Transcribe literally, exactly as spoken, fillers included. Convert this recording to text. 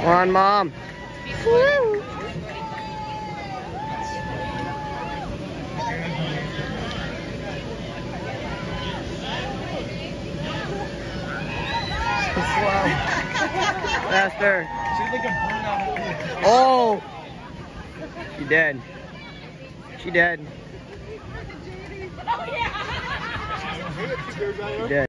Come on, Mom. Woo. Faster. She's like a burnout. Oh! She dead. She dead. Oh, yeah. She dead.